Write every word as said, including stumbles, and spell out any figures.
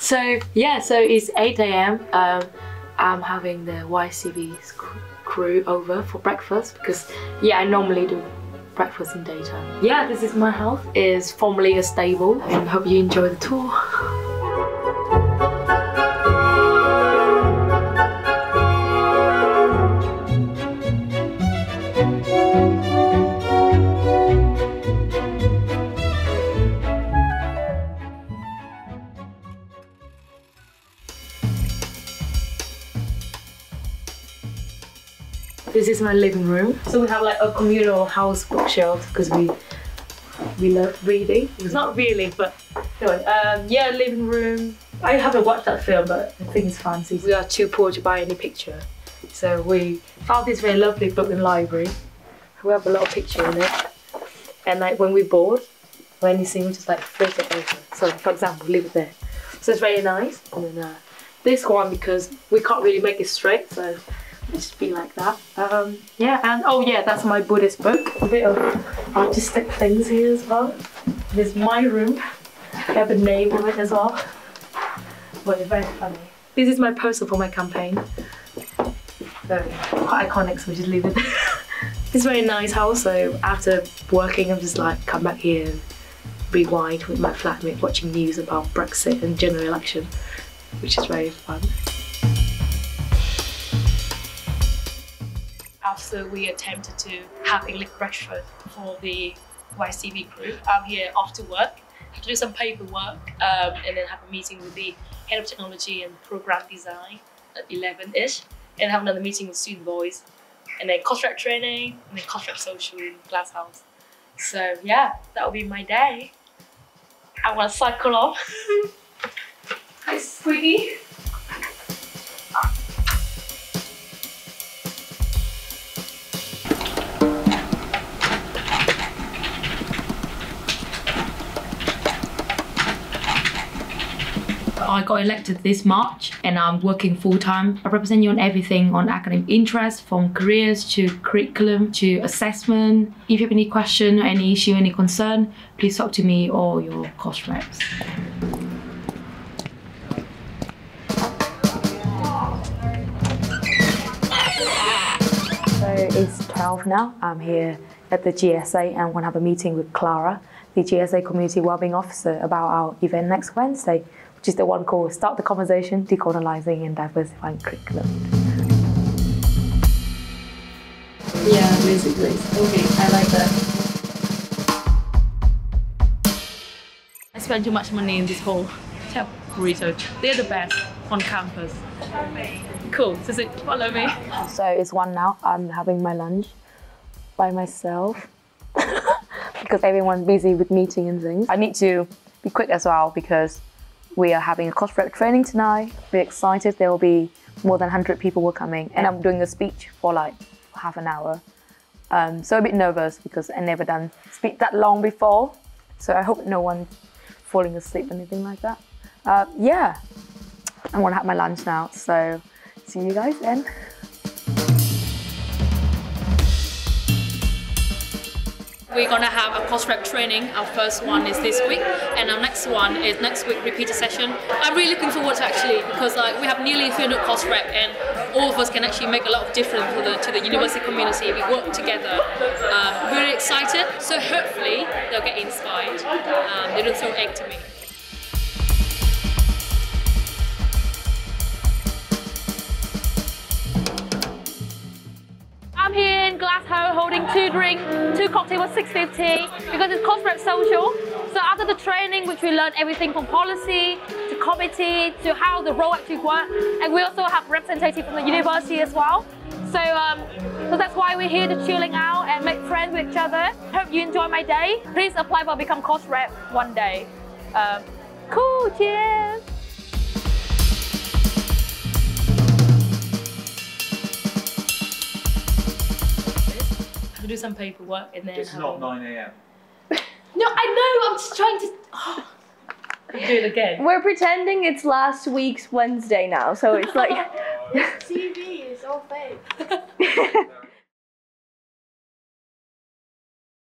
So yeah, so it's eight A M Um, I'm having the Y S T V crew over for breakfast because yeah, I normally do breakfast in daytime. Yeah, this is my house. It's formerly a stable, and hope you enjoy the tour. This is my living room. So we have like a communal house bookshelf because we we love reading. It's not really, but anyway, um, yeah, living room. I haven't watched that film, but I think it's fancy. We are too poor to buy any picture, so we found this very lovely book in the library. We have a lot of picture in it, and like when we're bored, or anything, we just like flip it over. So for example, leave it there. So it's very nice. And then uh, this one, because we can't really make it straight, so just be like that. Um, yeah, and oh yeah, that's my Buddhist book. A bit of artistic things here as well. This is my room. I have a name on it as well. But it's very funny. This is my poster for my campaign. Very quite iconic, so we just leave it there. It's a very nice house, so after working, I'm just like come back here and rewind with my flatmate watching news about Brexit and general election, which is very fun. After we attempted to have a late breakfast for the Y S T V crew, I'm here off to work, have to do some paperwork, um, and then have a meeting with the head of technology and program design at eleven-ish, and have another meeting with student voice, and then contract training, and then contract social in Glass House. So yeah, that'll be my day. I want to cycle off. Hi, sweetie. I got elected this March and I'm working full-time. I represent you on everything on academic interest, from careers to curriculum to assessment. If you have any question, any issue, any concern, please talk to me or your course reps. So it's twelve now. I'm here at the G S A and I'm going to have a meeting with Clara, the G S A Community Wellbeing Officer, about our event next Wednesday, which is the one called Start the Conversation, Decolonizing and Diversifying Curriculum. Yeah, basically. Okay, I like that. I spend too much money in this whole tap burrito. They're the best on campus. Cool, so it, follow me. So it's one now, I'm having my lunch by myself because everyone's busy with meeting and things. I need to be quick as well because we are having a course rep training tonight. We're excited. There will be more than one hundred people will coming, and I'm doing a speech for like half an hour. Um, so a bit nervous because I never done speech that long before. So I hope no one's falling asleep or anything like that. Uh, yeah, I want to have my lunch now. So see you guys then. We're gonna have a course rep training. Our first one is this week, and our next one is next week, repeater session. I'm really looking forward to actually, because like we have nearly three hundred course rep, and all of us can actually make a lot of difference to the, to the university community. We work together. Um, really excited, so hopefully they'll get inspired. Um, they don't throw egg to me. I'm here in Glasgow holding two drinks, two cocktails, six fifty, because it's course rep social. So after the training, which we learn everything from policy to committee to how the role actually works, and we also have representative from the university as well. So, um, so that's why we're here to chilling out and make friends with each other. Hope you enjoy my day. Please apply for become course rep one day. Um, cool, cheers. To do some paperwork and then. It's not nine A M No, I know. I'm just trying to. Oh. Do it again. We're pretending it's last week's Wednesday now, so it's like. T V is all fake.